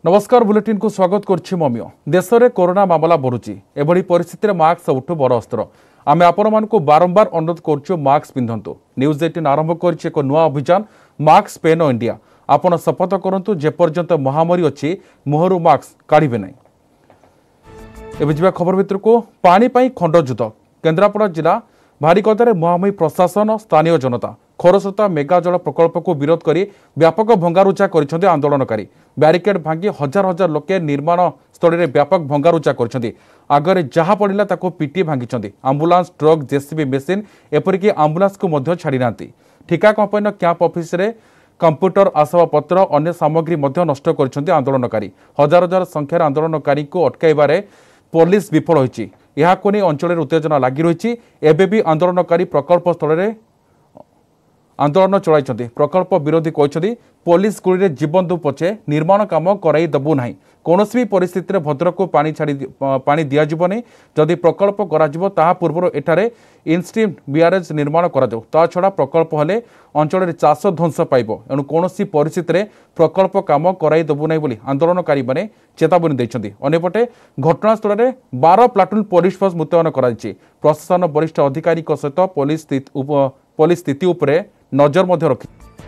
नमस्कार बुलेटिन को स्वागत करछि ममियो। देश में कोरोना मामला बढ़ुची एभली परिस्थिति में मास्क सबुठु बड़ अस्त्र। आमे आपण मानकु बारंबार अनुरोध करछु मास्क पिंधंतु। न्यूज 18 आरंभ करछि एक नुआ अभियान मास्क पेन इंडिया। आपण शपथ करंतु जे पर्यंत महामारी अछि मुहरु मास्क काढिबे नै। एबे जिबा खबर भितर को पानी पई खंडयुद्ध केन्द्रापड़ा जिला भारीकदारे महामही प्रशासन स्थानीय जनता खरस्रोता मेगा जल प्रकल्प को विरोध करी व्यापक भंगारुजा करिसेंती आंदोलनकारी। ब्यारिकेड भांगी हजार हजार लोके निर्माण स्थल में व्यापक भंगारुजा करिसेंती। आगरे जहा पड़िला ताको पिटी भांगी। आंबुलांस ट्रक जेसीबी मेसीन एपरिक आंबुलांस को मध्य छाड़ी नांती। ठिका कंपनी कैंप ऑफिस रे कंप्यूटर आसबाबपत्र अन्य सामग्री मध्य नष्ट करिसेंती आंदोलनकारी। हजार हजार संख्यार आंदोलनकारी को अटकाइबारे पुलिस विफल होइछि। याको नै अंचल उत्तेजना लागि रही। एबे भी आंदोलनकारी प्रकल्प स्थल में आंदोलन चलाई। प्रकल्प विरोधी कहते पुलिस गुड़ी जीवन दु पछे निर्माण काम कराई दबु नाही। कौनसी भी परिस्थिति में भद्रक को पानी दिजानी। जदि प्रकल्प करा पूर्व एठारे इनस्ट्रीम बीआरएज निर्माण करा छड़ा प्रकल्प हेले अंचल चाष ध्वंस पाइब। एणु कौन परिस्थिति में प्रकल्प काम कराई दबु नाही बोली आंदोलनकारी माने चेतावनी देइछन्ति। अन्यपटे घटनास्थल में 12 प्लाटून पुलिस फोर्स मुतयन कराइछि। प्रशासन वरिष्ठ अधिकारी सहित पुलिस स्थिति उपरे नजर मध्य रखी।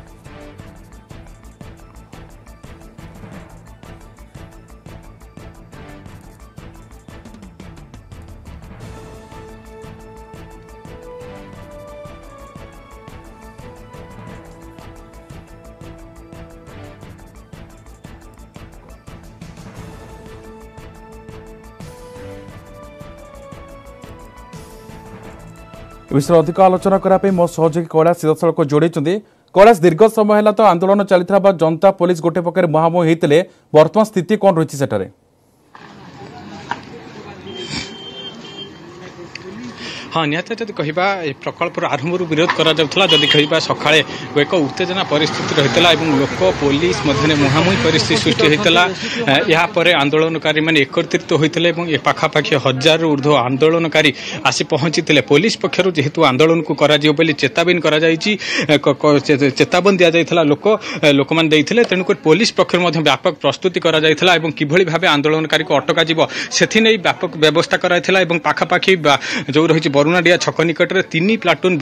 विषय अधिक आलोचना करने मो सहयोगी कैलाश सीधासख जोड़ी। कैलाश दीर्घ समय है तो आंदोलन चलता जनता पुलिस गोटे पक्षे मुहांमुही होते वर्तमान स्थिति कौन रही सेठारे? हाँ निहत जब कह प्रकल्प आरंभ विरोध करा सका एक उत्तेजना परिस्थिति रही है। लोक पुलिस मध्य मुहांमुही परिस्थिति सृष्टि होता। यापर आंदोलनकारी मैंने एकत्रित होते पाखापाखि 1000 ऊर्ध्व आंदोलनकारी आसी पहुंची। पुलिस पक्षर जेहेतु आंदोलन को चेतावनी चेतावनी दि जाता लोक मैंने तेणुक पुलिस पक्ष व्यापक प्रस्तुति किभली भाव आंदोलनकारी को अटक से व्यापक व्यवस्था कराइला। पाखापाखि जो रही बरुणाडिया छक निकट में 3 प्लाटून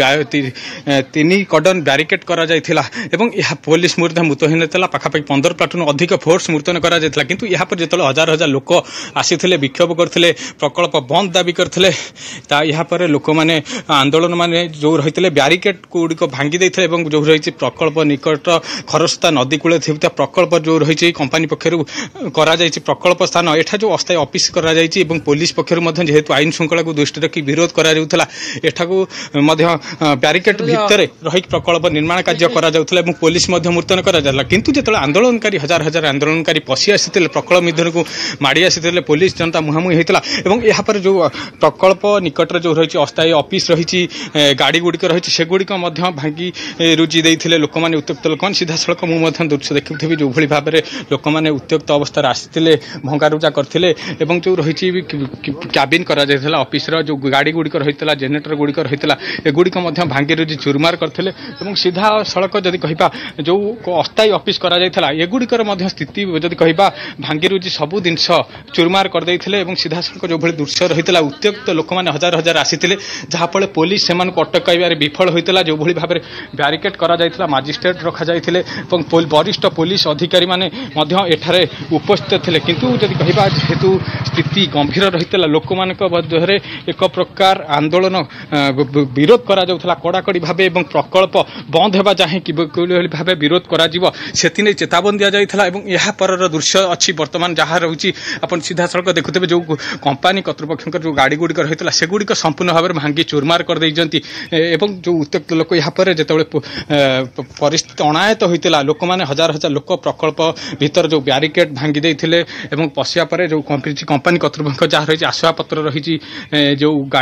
3 कॉर्डन बैरिकेड करा जायथिला एवं यह पुलिस मुतयन होता। पाखापाखि 15 प्लाटून अधिक फोर्स मुतयन करा जायथिला। किंतु यहाँ पर जो हजार हजार लोक आसी विक्षोभ करते प्रकल्प बंद दाबी करते यहाँ पर लोक मैंने आंदोलन माने जो रही बैरिकेड गुड़िक भांगी देते जो रही प्रकल्प निकट खरस्रोता नदी कूले प्रकल्प जो रही कंपनी पक्षर करा प्रकल्प स्थान एठा जो अस्थायी ऑफिस करा पुलिस पक्षर जेहेतु आईन श्रृंखला को दृष्टि रखी विरोध करा एठाकू बैरिकेड भितर रही प्रकल्प निर्माण कार्य करा पुलिस मुतयन करा। किंतु जो आंदोलनकारी हजार हजार आंदोलनकारी पशि आसी प्रकल्प मध्य को माड़ी आसी पुलिस जनता मुहांमुही होता। यहाँ पर जो प्रकल्प निकट जो रही अस्थायी ऑफिस रही गाड़ी गुड़िक रही से गुड़िक भांगी रुजी देते लोक मैंने उत्त्यक्त लोक सीधा सड़क मुझे दृश्य देखुथि जो भाई भाव में लोक मैंने उत्त्यक्त अवस्था आसी भंगारुजा करते जो रही कैबिन करा ऑफिस जो गाड़ी गुड़िक रही जेनेटर गुड़िक रही एगुड़िक भांगी रुजी चुरमार करते सीधा सड़क जदि कह जो अस्थायी ऑफिस करा एगुड़िकर स्थिति जदि कह भांगी रुजी सबू जिनस चुरमार करदे सीधा सड़क जो भाई दृश्य रही उत्त्यक्त लोक मैंने हजार हजार आसी जहाँफल पुलिस से अटकाइबार विफल होता। जो भाई भाव में बैरिकेड करा मजिस्ट्रेट रखा जाइए वरिष्ठ पुलिस अधिकारी माने एठारे उपस्थित थे। किंतु जदि कह जेहेतु स्थिति गंभीर रही लोक मध्य एक प्रकार आंदोलन विरोध करा कड़ाकड़ी भाव प्रकल्प बंद होगा जाए कि भाव विरोध करा से चेतावनी दि जाता। यहाँ पर दृश्य अच्छी बर्तमान जहाँ रही आप सीधा सड़क देखुते जो कंपनी कर्तृपक्ष जो गाड़ी गुड़िक रही से गुड़िक संपूर्ण भाव में भांगी चुरमार कर जो उत्त्यक्त लोक यहाँ पर जो परिस्थिति अणायत होता लोक मैंने हजार हजार लोक प्रकल्प भीतर जो बैरिकेड भांगी देते पशिया पर जो कंपनी कर्तृपक्ष जहाँ रही आसवाबपत्र रही जो गाड़ी गुड़िक रही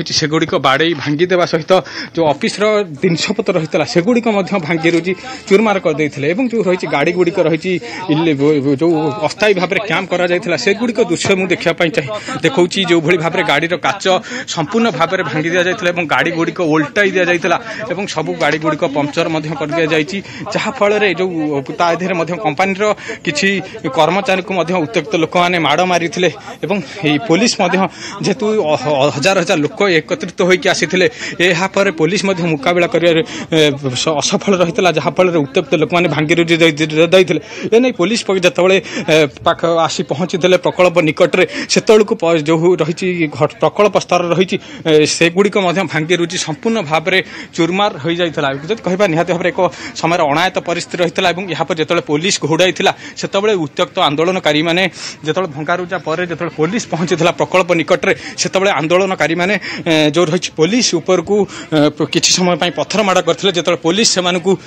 रही सेगुड़िक बाड़े भांगीदेवा सहित जो ऑफिस जिनपतर रही है सेगुड़िक भांगी रुची चूरमार करदे जो रही गाड़ी गुड़िक रही जो अस्थायी भाव में कैंप करगुड़िक दृश्य मुझे देखापी चाहिए देखा जो भाव में गाड़ी काच संपूर्ण भाव में भांगी दि जाता है गाड़ी गुड़िक ओल्टाई दि जाता है सब गाड़ी गुड़िक पंक्चर कर दि जाती जहाँफल जो कंपानी किसी कर्मचारी को उत्त्यक्त लोक मैंने माड़ मारी पुलिस जेहेतु हजार हजार लोक एकत्रित होकर आसी पुलिस मुकाबला कर असफल रही है जहाँफल उत्त्यक्त लोक मैंने भांगी रुजी देते पुलिस जो आसी पहुंची प्रकल्प निकट में से जो रही प्रकल्प स्तर रही सेगुड़िक भांगी रुजी संपूर्ण भाव में चूरमार हो जाता कह निहत भाव एक समय अणायत परिस्थिति रही है यहाँ पर जो पुलिस घोड़ाई से उत्त्यक्त आंदोलनकारी मैंने जो भंगारुजा पर जो पुलिस पहुंची प्रकल्प निकट में से आंदोलनकारी मैंने जो रही पुलिस उपर को किसी समय पत्थर माड़ करते जो पुलिस से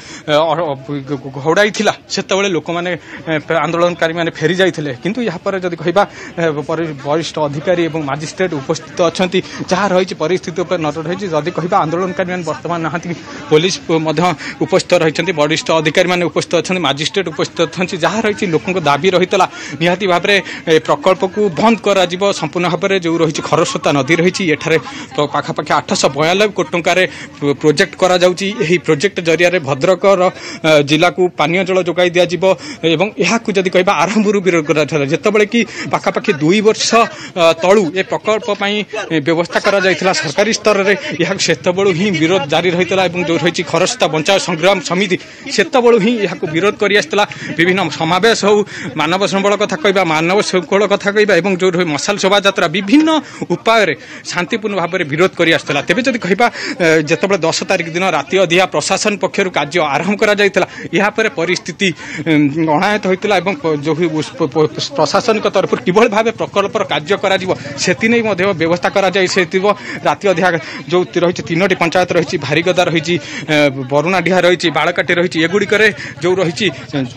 घोड़ाई से लोक मैंने आंदोलनकारी मैंने फेरी जाते किंतु यहाँ पर जब कह वरिष्ठ अधिकारी और मजिस्ट्रेट उपस्थित अच्छा जहाँ रही परिस्थिति नजर रही जदि कह आंदोलनकारी मैंने बर्तमान नहांती पुलिस उपस्थित रही वरिष्ठ अधिकारी मैंने उपस्थित अच्छा मजिस्ट्रेट उपस्थित अच्छा जहाँ रही लोक दाबी रही निहाती भाव में प्रकल्प को बंद कर संपूर्ण भाव में जो रही खरस्रोता नदी रही एठारे पाखापाखि 892 कोटी टंकार प्रोजेक्ट करा प्रोजेक्ट जरिया भद्रकर जिला को पानीय जल जोगाई दिज्व कह आरंभ विरोध कर जितेबाला कि पाखापाखि 2 वर्ष तलू ए प्रकल्प व्यवस्था करा सरकारी स्तर में यह सेतबेलू ही विरोध जारी रही जो रही खरस्रोता बंचाओ संग्राम समिति सेतबेलू ही यह विरोध कर विभिन्न समावेश हो मानव संबल कथा कह मानव श्रृंखल कथा कह जो रही मशाल शोभा यात्रा विभिन्न उपाय शांतिपूर्ण भाव में विरोध कर तेज जब कह जिते 10 तारिख दिन राति अधिया प्रशासन पक्षर कार्य आरंभ कर परिस्थिति अणायत होता जो प्रशासन तरफ किभली भाव प्रकल्पर कार्य कर व्यवस्था कर राति अधिया जो रही 3टी पंचायत रही भारीगदा रही बरुणाडीहा रही बालकाटी रही एगुड़िक जो रही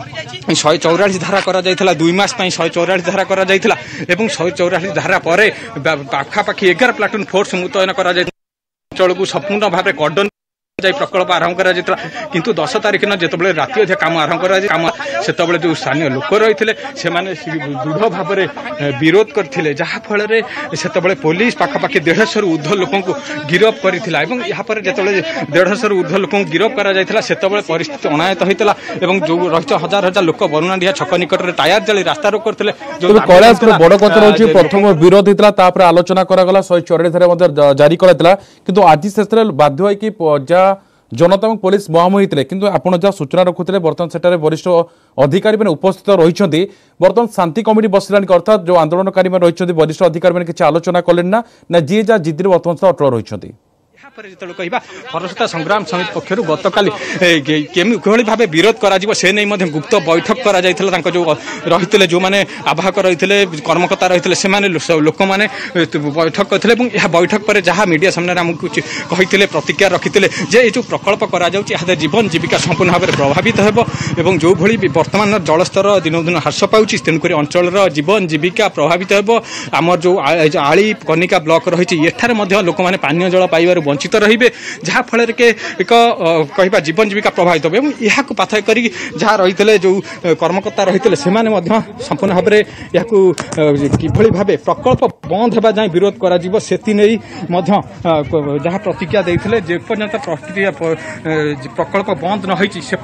144 धारा कर 2 मास 144 धारा कर 144 धारा पर पाखापाखि 11 प्लाटून फोर्स मुतयन कर अंचल को संपूर्ण भाव कर्डन प्रकल्प आरंभ कर किंतु 10 तारिख दिन जिते राति अधिक काम आरंभ कर जो स्थानीय लोक रही से दृढ़ भाव में विरोध करते जहाँफल से पुलिस पाखापाखि 150 ऊर्ध्व लोक गिरफ कर यहाँ पर जो 150 ऊर्ध्व लोक गिरफ कर परिस्थिति अणायत होता जो रही हजार हजार लोक बरुणाडीहा छक निकट में टायर जाली रास्ता रोक करते बड़ कथा रही प्रथम विरोध होता आलोचना कराला 144 जारी कराइला किंतु आज शेष बाध्य हो जनता और पुलिस मुहांमुही होते किंतु आप जहाँ सूचना रखुते बर्तमान सेठारे वरिष्ठ अधिकारी मैंने उपस्थित रही बर्तमान शांति कमिटी बसला अर्थात जो आंदोलनकारी रही वरिष्ठ अधिकारी मैंने किसी आलोचना कले ना जी जहाँ जिद्दी बर्तमान अटल रही जो कह खरस्रोता संग्राम समिति पक्षर गतकाली किभली भाव विरोध कर गुप्त बैठक कर जो रही जो मैंने आवाहक रही कर्मकर्ता रही से लोक मैंने बैठक करते बैठक पर जहाँ मीडिया सामने आमको कही प्रतिक्रिया रखी जे जो प्रकल्प कर जीवन जीविका संपूर्ण भाव में प्रभावित हो जो भली वर्तमान जलस्तर दिन दिन ह्रास पाँच तेणुक अंचल जीवन जीविका प्रभावित हो आम जो आली कनिका ब्लॉक रही एठारे लोक मैंने पानीय जल पाइबार वंचित रही जहाँफल के एक कह जीवन जीविका प्रभावित हो यहाँ पाथय कर जहाँ रही जो कर्मकर्ता रही से संपूर्ण भाव में यहाँ किभली भाव प्रकल्प बंद होगा जाए विरोध कर जहाँ प्रतिक्रिया देते जेपर्यंत प्रक्रिया प्रकल्प बंद न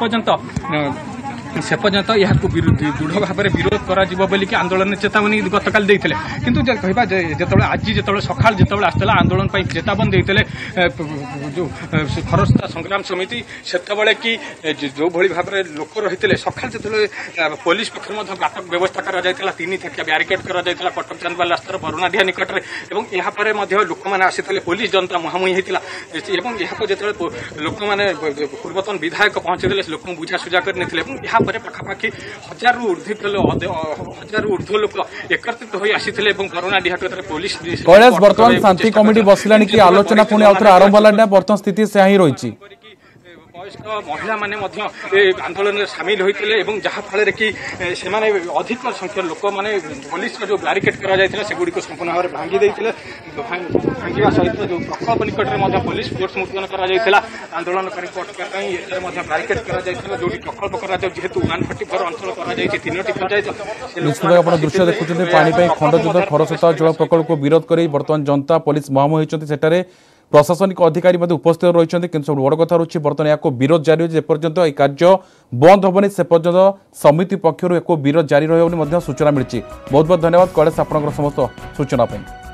से पर्यंत यहाँ दृढ़ भाव में विरोध कर आंदोलन चेतावनी गतकाल देते किंतु कह जो आज जो सका जो आसला आंदोलन चेतावनी देते जो खरस्रोता संग्राम समिति से कि जो भली भाव में लोक रही सका जो पुलिस पक्ष व्यापक व्यवस्था कर 3 थकिया ब्यारिकेड कर कटक चांदबाल रास्तार बरुणाडीहा निकट में यहाँ पर लोक मैंने आसी पुलिस जनता मुहांमुही होता यहाँ जो लोक मैंने पूर्वतन विधायक पहुंचे लोक बुझासुझा कर पाखापाखि 1000 ऊर्ध्व लोक एकत्रित हो आसी बरुणाडीहा पुलिस कैलाश बर्तमान शांति कमिटी बसला कि आलोचना पुणी आउथरे आरंभ होला बर्तमान स्थिति से ही रही वयस्क महिला माने आंदोलन में सामिल होते जहाँफल कि अधिक संख्या लोक मैंने पुलिस जो ब्यारिकेड कर संपूर्ण भाव में भांगी भांगा सहित जो प्रकल्प निकट में पुलिस फोर्स मुतयन कर आंदोलनकारी अटक ब्यारिकेड कर जो प्रकल्प कर जेहेतु 144 अंचल कर 3टी पंचायत दृश्य देखुं पानी खंडजुद्ध खरस्रोता जल प्रकल्प को विरोध कर बर्तमान जनता पुलिस मुहांमुही होती प्रशासनिक अधिकारी उपस्थित रही सब बड़ कथा रही बर्तमान या विरोध जारी होती जेपर्यंत यह कार्य बंद हेनी से पर्यंत समिति पक्षर एक विरोध जारी रही सूचना मिली। बहुत बहुत धन्यवाद कैलाश आपंकर समस्त सूचना।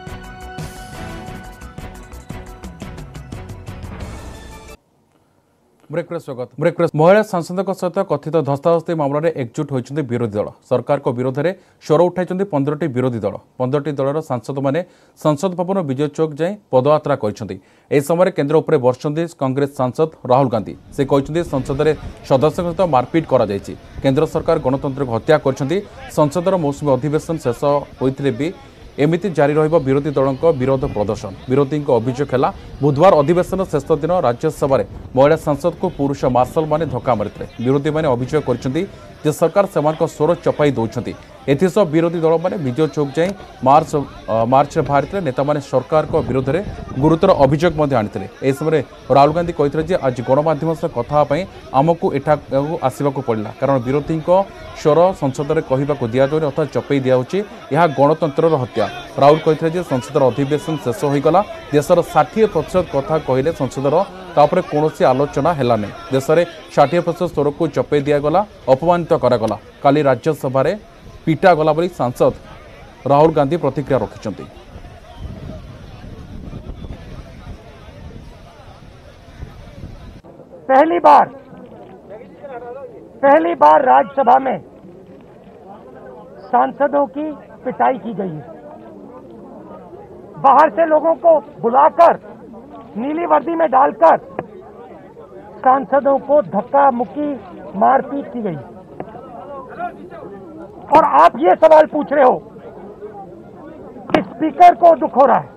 महिला सांसदों सहित कथित धस्ताधस्ती मामलें एकजुट होती विरोधी दल सरकार को विरोध में स्वर उठाई 15टी विरोधी दल 15टी दलर सांसद मैंने संसद भवन विजय चौक जाए पदयात्रा कर समय केन्द्र उपर बर्षिंट कांग्रेस सांसद राहुल गांधी से कहते संसद में सदस्यों सहित मारपिट कर केन्द्र सरकार गणतंत्र को हत्या कर संसदर मौसुमी अधिवेशन शेष होते भी एमिति जारी रहिबा विरोधी दलों विरोध प्रदर्शन विरोधी अभियोग है बुधवार अधिवेशन शेष दिन राज्यसभा महिला सांसद को पुरुष मार्शल माने धक्का मारिते विरोधी माने अभियोग कर सरकार से स्वर चपाई दौरान एसह विरोधी दल मैंने विजय चौक जाए मार्च बाहरी नेता मैंने सरकार को विरोध में गुरुतर अभियोग आनी ए समय राहुल गांधी कहते आज गणमाध्यम सह कथापी आमको एठाकू आसवाक पड़ा कारण विरोधी स्वर संसद में कहवाक दि जाऊनी अर्थात चपई दिखाई यह गणतंत्र हत्या। राहुल कहते संसदर अधिवेशन शेष होगला देशर 60% कथा कहले संसदर तापर कौन आलोचना है देश में 60% स्वर को चपई दिगला अपमानित करागला काली राज्यसभा पिटा गला बोली सांसद राहुल गांधी प्रतिक्रिया रखिंट। पहली बार राज्यसभा में सांसदों की पिटाई की गई है। बाहर से लोगों को बुलाकर नीली वर्दी में डालकर सांसदों को धक्का मुक्की मारपीट की गई। और आप ये सवाल पूछ रहे हो कि स्पीकर को दुख हो रहा है,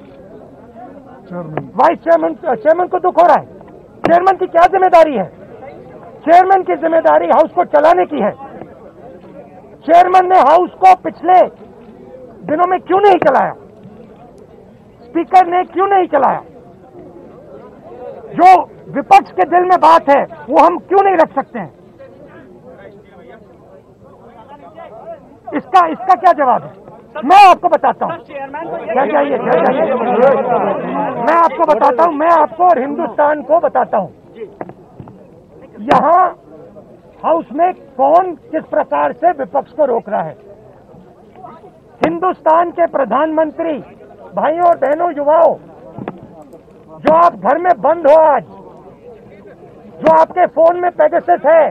वाइस चेयरमैन को दुख हो रहा है। चेयरमैन की क्या जिम्मेदारी है? चेयरमैन की जिम्मेदारी हाउस को चलाने की है। चेयरमैन ने हाउस को पिछले दिनों में क्यों नहीं चलाया? स्पीकर ने क्यों नहीं चलाया? जो विपक्ष के दिल में बात है वो हम क्यों नहीं रख सकते हैं? इसका क्या जवाब है? मैं आपको बताता हूं। क्या चाहिए? मैं आपको बताता हूं, मैं आपको और हिंदुस्तान को बताता हूं यहां हाउस में कौन किस प्रकार से विपक्ष को रोक रहा है। हिंदुस्तान के प्रधानमंत्री भाइयों और बहनों, युवाओं, जो आप घर में बंद हो आज, जो आपके फोन में पेगासस है,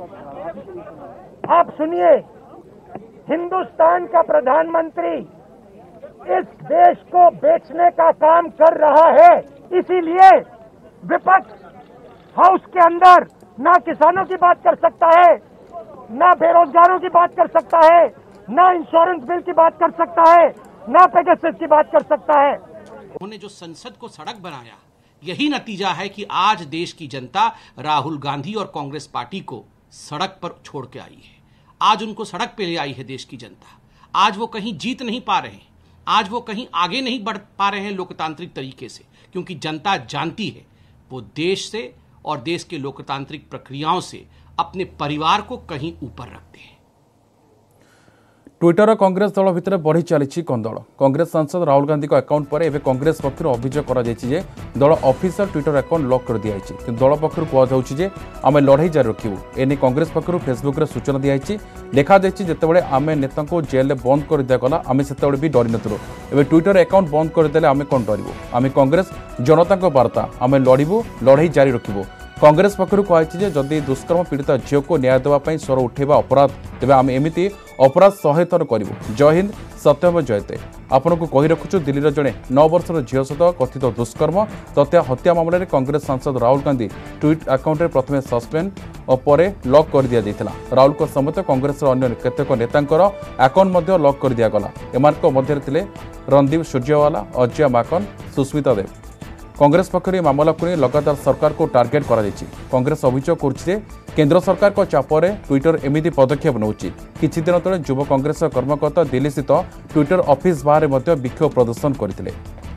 आप सुनिए, हिंदुस्तान का प्रधानमंत्री इस देश को बेचने का काम कर रहा है। इसीलिए विपक्ष हाउस के अंदर ना किसानों की बात कर सकता है, ना बेरोजगारों की बात कर सकता है, ना इंश्योरेंस बिल की बात कर सकता है, ना पेगासस की बात कर सकता है। उन्होंने जो संसद को सड़क बनाया, यही नतीजा है कि आज देश की जनता राहुल गांधी और कांग्रेस पार्टी को सड़क पर छोड़ के आई है। आज उनको सड़क पे ले आई है देश की जनता। आज वो कहीं जीत नहीं पा रहे हैं, आज वो कहीं आगे नहीं बढ़ पा रहे हैं लोकतांत्रिक तरीके से, क्योंकि जनता जानती है वो देश से और देश के लोकतांत्रिक प्रक्रियाओं से अपने परिवार को कहीं ऊपर रखते हैं। ट्विटर कांग्रेस दल भितर बढ़ी चली कंदल। कांग्रेस सांसद राहुल गांधी अकाउंट पर एवं कांग्रेस पक्ष अभियोग कर दल ऑफिशियल ट्विटर अकाउंट लॉक कर दिखाई कि दल पक्ष कहुचे आम लड़ाई जारी रखू। एने कांग्रेस पक्ष फेसबुक सूचना दिखाई लिखा जितेबाला आम नेता को जेल बंद कर दिगला आम से भी डरी नुँ। एवं ट्विटर अकाउंट बंद करदे आम कौन डरबू? आम कांग्रेस जनता वार्ता आम लड़ू, लड़ाई जारी रखू। कांग्रेस पक्षर कहुई जदि दुष्कर्म पीड़ित झील को न्याय देवाई स्वर उठेवा अपराध तेज आम एमती अपराध 100 थर करूँ। जय हिंद, सत्यम जयते। आपन को कही रखुचु दिल्ली जड़े 9 वर्षर झील सहित कथित दुष्कर्म तथा हत्या मामलें कांग्रेस सांसद राहुल गांधी ट्विट अकाउंट में प्रथम सस्पेंड और पर लॉक कर दिया जायतिला। राहुल को समेत कांग्रेस अन्य केतेक नेतांकर अकाउंट लॉक कर दिगला। एमान मध्य रणदीप सुरजेवाला, अजय माकन, सुस्मिता देव। कांग्रेस पक्षर मामला को लगातार सरकार को टार्गेट कांग्रेस अभियोग कर केंद्र सरकार को चापरे ट्विटर एमिति पदक्षेप नौछि। किछि दिन तले युव कांग्रेस कर्मकर्ता दिल्ली स्थित ट्विटर ऑफिस बाहर विक्षोभ प्रदर्शन करथिले।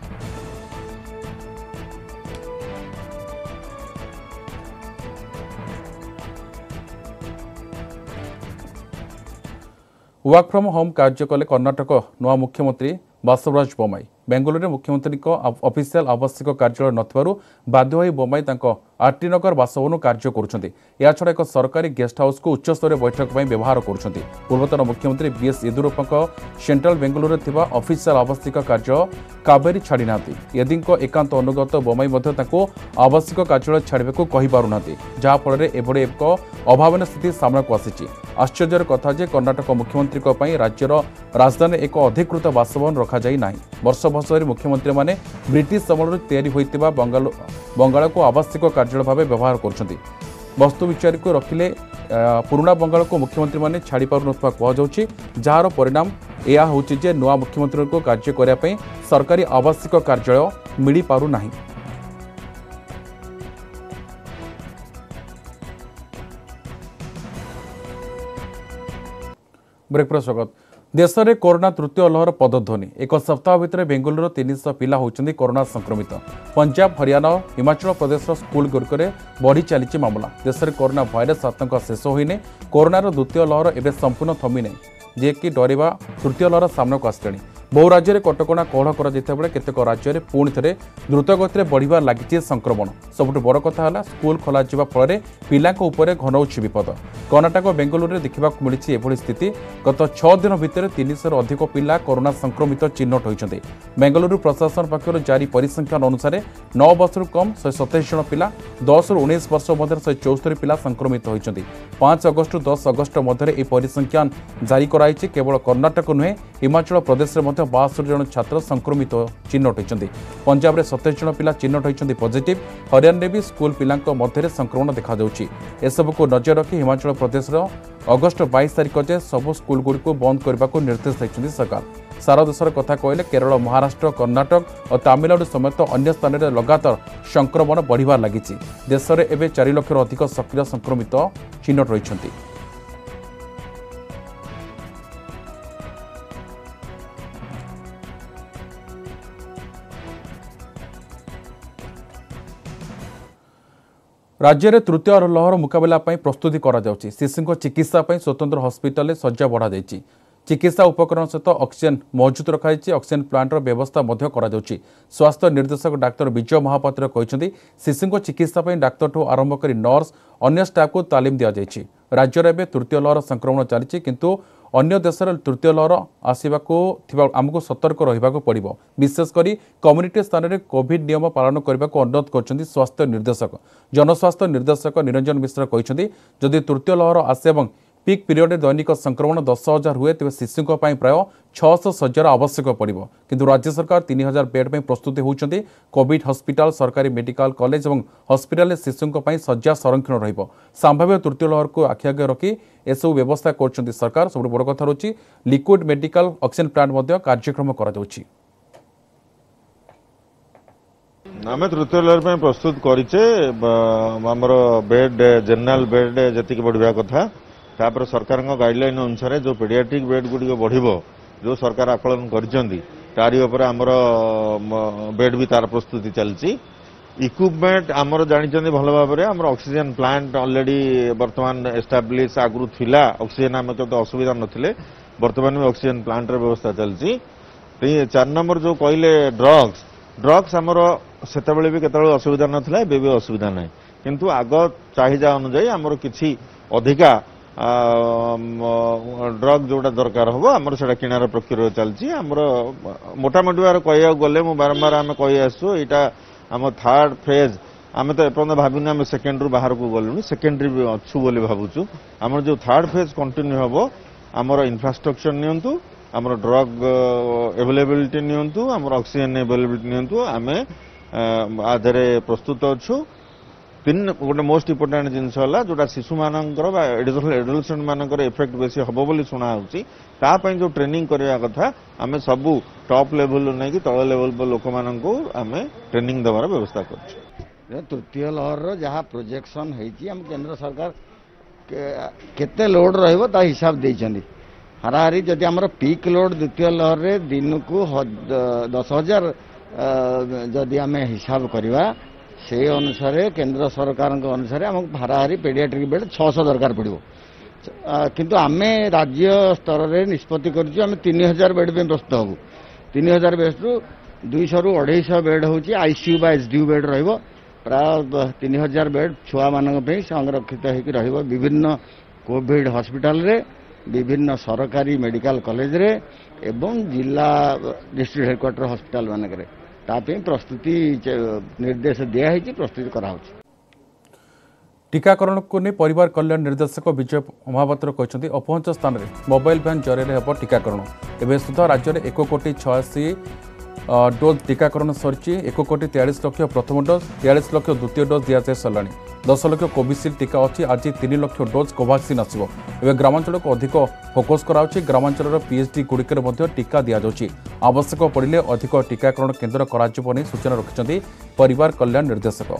वर्क फ्रॉम होम कार्य कले कर्णाटक नवा मुख्यमंत्री बासवराज बोम्मई। बेंगलुरु मुख्यमंत्री ऑफिशियल आवश्यक कार्यालय नथिबारु बाध्य होई बोम्मई तांको आरटी नगर बासभवन कार्य करुछन्ति। या छडा एक सरकारी गेस्ट हाउस को उच्च स्तरीय बैठक पई व्यवहार करुछन्ति। पूर्वतन मुख्यमंत्री बीएस येदियुरप्पाको सेंट्रल बेंगलुरु थिबा ऑफिशियल आवश्यक कार्य कावेरी छाड़ी नांती। येदिंको एकांत अनुगत बोम्मई मध्ये तांको आवश्यक कार्यालय छाड़िबाकू कहि पारु नांती, जहा फଳରେ एभଳି एक अभावन स्थिति सामना को आसीछि। आश्चर्यर कथा जे कर्णाटक मुख्यमंत्री को पई राज्यर राजधानी एक अधिकृत बासभवन रखा जाई नाही। वर्ष वर्ष मुख्यमंत्री माने ब्रिटिश समूह तैयारी होइतिबा बंगाल को आवश्यक कार्यालय भाव व्यवहार करछन्ति। वस्तु विचार को रखिले पुराना बंगाल को मुख्यमंत्री माने छाड़ी पारु नथवा कह जाउछि, जार परिणाम एया होछि जे नुआ मुख्यमंत्री को कार्य करिया पई सरकारी आवश्यक कार्यालय मिली पारु नाही। ब्रेक पर स्वागत। देश में कोरोना तृतीय लहर पदध्वनि। एक सप्ताह भितर बेंगलुरु 300 पिला होती कोरोना संक्रमित। पंजाब, हरियाणा, हिमाचल प्रदेश स्कूल गुड़िक बढ़ी चली मामला। देश में कोरोना भाइरस आतंक शेष होने कोरोनार द्वितीय लहर एवं संपूर्ण थमी नहीं, जे कि डरवा तृतीय लहर सामना को आसले। बहु राज्य में कटकणा कोहल कर केतेक राज्य में पुणी थे द्रुतगति बढ़िबार लगी संक्रमण। सबुठ बड़ कथा है स्कूल खोल फल पिला घनौछि विपद। कर्णाटक बेंगलुरु देखा मिली एभली स्थिति। गत 6 दिन भितर 300 अधिक पिला कोरोना संक्रमित चिन्हट होती। बेंगलुरु प्रशासन पक्षर जारी परिसंख्यान अनुसार 9 वर्ष कम 127 जन पिला, 10 ରୁ 19 वर्ष मध्य 174 पिला संक्रमित होती। 5 अगस्ट 10 अगस्ट मध्य यह परिसंख्यान जारी कराई। केवल कर्णाटक नुहे हिमाचल प्रदेश में 62 जन छात्र संक्रमित चिन्हट होती। पंजाब में 27 जन पिला चिन्हट होती पॉजिटिव। हरियाणा भी स्कूल पिला मध्य संक्रमण देखा एसबू को नजर रखी हिमाचल प्रदेश अगस्ट 22 तारिख जाए सबु स्कूल गुड़ी बंद करने को निर्देश देते सरकार। सारा देशर कथा कहले केरल, महाराष्ट्र, कर्णाटक और तमिलनाडु समेत अन्य स्थान में लगातार संक्रमण बढ़िबार लगी। देश में एवं 4 लाख अधिक सक्रिय संक्रमित चिन्हट रही। राज्य में तृतीय लहर मुकाबला प्रस्तुति शिशु चिकित्सा स्वतंत्र हस्पिटाल सज्जा बढ़ा जाइए। चिकित्सा उपकरण सहित ऑक्सीजन मौजूद रखाई। ऑक्सीजन प्लांटर व्यवस्था स्वास्थ्य निर्देशक डाक्टर विजय महापात्र कहते शिशु चिकित्सा डाक्तर आरंभ कर नर्स अन्य स्टाफ को तालीम दि जाइए। राज्य में तृतीय लहर संक्रमण चली किंतु अन्य देश तृतीय लहर आसवाक आमको सतर्क रहा पड़ो। विशेषकर कम्युनिटी स्थान में कोविड नियम पालन करने को अनुरोध कर स्वास्थ्य निर्देशक जनस्वास्थ्य निर्देशक निरंजन मिश्र कहते जदि तृतीय लहर आसे पीक पीरियड दैनिक संक्रमण 10,000 हुए तेज शिशुओं प्राय 600 शज्जार आवश्यक पड़ो। किंतु राज्य सरकार 3,000 बेड में प्रस्तुति होती। कोविड हस्पिटाल, सरकारी मेडिकल कॉलेज और हस्पिटाल शिशुओं शज्जा संरक्षण रहिबो। संभाव्य तृतीय लहर को आखि आगे रखी एसबू व्यवस्था कर सरकार। सब बड़ कथा रही लिक्विड मेडिकल ऑक्सीजन प्लांट कार्यक्रम कर आम तृतीय लहर प्रस्तुत करमर बेड जनरल बेड जी बढ़िया कथा तापर सरकार गाइडलाइन अनुसार जो पेडियाट्रिक बेड गुड़िक बढ़ो जो सरकार आकलन कर आमर बेड भी तार प्रस्तुति चलती। इक्विपमेंट आमर जानते भल भाव में आमर ऑक्सीजन प्लांट ऑलरेडी बर्तमान एस्टाब्लिश आगु थिला। ऑक्सीजन आम तो असुविधा नथिले बर्तमान में ऑक्सीजन प्लांट व्यवस्था चलती। 4 नंबर जो कहले ड्रग्स आमर सेते भी केतबेले असुविधा नथिला, एबे भी असुविधा नहीं किंतु आग चाहिदा अनुसार आमर किछि अधिका ड्रग जोटा दरकार हम आमर से किणार प्रक्रिया चलती। आमर मोटामोटी बार कह गले मु बारंबार आम कही आसु यहाँ आम थर्ड फेज आम तो एपर्त भाविनु आम सेकेंड रु बाहर को गलुनी सेकेंडरी भी अच्छु बोली भावुचु। आमर जो थर्ड फेज कंटिन्यू हम आमर इंफ्रास्ट्रक्चर नियंतु, आमर ड्रग अवेलेबिलिटी नियंतु, आमर ऑक्सीजन अवेलेबिलिटी नियंतु। आम आधे प्रस्तुत अच्छु तीन गोटे मोस्ट इम्पोर्टाट जिनस जोटा शिशु मानकर एडोलसेंट मानकर इफेक्ट बेसी हम बोली शुणा जो ट्रेनिंग करने कथा आम सबू टॉप लेवल नहीं तल लेवल लोक मानू आम ट्रेनिंग देवार व्यवस्था कर तृतीय लहर जहाँ प्रोजेक्शन होम केंद्र सरकार केते लोड रहा हिसाब देती हाराहारी जदि आमर पीक लोड द्वितीय लहर रे दिन को 10,000 जदि आम हिसाब करवा से अनुसार केंद्र सरकार अनुसार आमको हाराहारी पेडियाट्रिक बेड 600 दरकार पड़ो किंतु आम राज्य स्तर में निष्पत्ति करें 3,000 बेड में प्रस्तुत हबू 3,000 बेड रु 200 रु 250 बेड हूँ आईसीयू बा एसडीयू बेड रही प्राय 3,000 बेड छुआ मान संरक्षित हो विभिन्न कोविड हॉस्पिटल रे विभिन्न सरकारी मेडिकल कॉलेज रे एवं जिला डिस्ट्रिक्ट हेडक्वार्टर हॉस्पिटल मानक प्रस्तुति निर्देश दिखाई प्रस्तुति करा टीकाकरण को नहीं परिवार कल्याण निर्देशक विजय महापात्र कहते अपहंच स्थान में मोबाइल भैन जरिए होब टीकाकरण एवं सुधा राज्य में 1,86,000 डोज टीकाकरण सरी 1,43,00,000 प्रथम डोज 43,00,000 द्वितीय डोज दि जाए सारा 10 लाख कोविशील्ड टीका अच्छी आज 3 लाख डोज कोवाक्सिन आसो एवं ग्रामांचल को अधिक फोकस कराउछि ग्रामांचल पीएचडी गुड़िकर टीका दि जाउछि आवश्यक पड़े अधिक टीकाकरण केन्द्र कर सूचना रखिंट परिवार कल्याण निर्देशक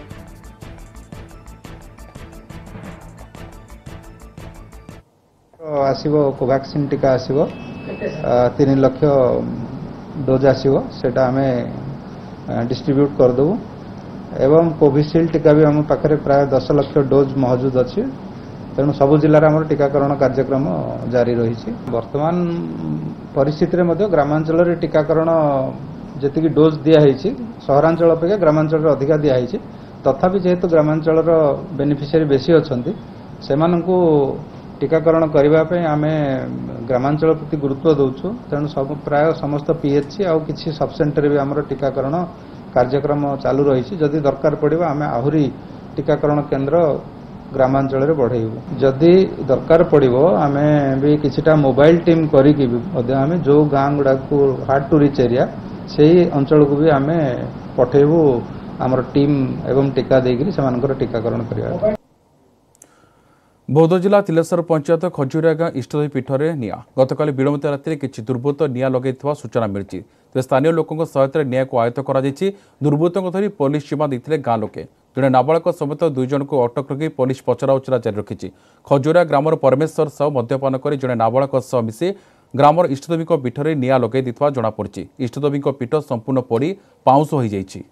आसीबो कोवाक्सिन टीका आसीबो 3 लाख डोज आसीबो सेटा हमें डिस्ट्रीब्यूट कर देबू एवं कोविशील्ड टीका भी आम पाखे प्राय 10 लाख डोज मौजूद अच्छी तेणु सबु जिलार आम टीकाकरण कार्यक्रम जारी रही वर्तमान परिस्थिति में ग्रामांचल टीकाकरण जी डोज दिखाई सहरांचल अपेक्षा ग्रामांचल अधिका दिखाई तथापि जेहेतु ग्रामांचल बेनिफिशियरी बेसी अच्छा से टीकाकरण करने आम ग्रामांचल प्रति गुरुत्व दौचु तेणु सब प्राय समस्त पीएचसी आउ किसी सब सेंटर भी आम टीकाकरण कार्यक्रम चालू रही जदि दरकार पड़ो आम आहरी टीकाकरण केन्द्र ग्रामांचल रे बढ़ेबू जदि दरकार पड़ो आम भी किछिटा मोबाइल टीम करिकि आम जो गाँ गुड़ा को हार्ड टू रिच एरिया से अंचल को भी आम पठेबू आमर टीम एवं टीका देकर से टीकाकरण करवा बौद्ध जिला तिलेश्वर पंचायत खजुरिया गाँ इष्टदेवी पीठ में निआ गतकाली विलंबित राति किसी दुर्बृत्त निआ लगे सूचना मिली तेज स्थानीय लोकों सहायता निआ को आयत्त कर दुर्बृत्तों धरी पुलिस जिम्मा देते गाँ लोके जड़े नाबालक समेत 2 जन को अटक रखी पुलिस पचराउचरा जारी रखी खजुरिया ग्रामर परमेश्वर साहू मद्यपान कर जड़े नाबालक सह मिसी ग्रामर इष्टदेवी पीठ में निआ लगे जमापड़ी इष्टदेवी पीठ संपूर्ण पोड़ी पाउंश हो जाइए।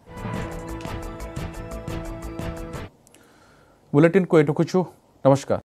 बुलेटिन को एटुकुछु नमस्कार।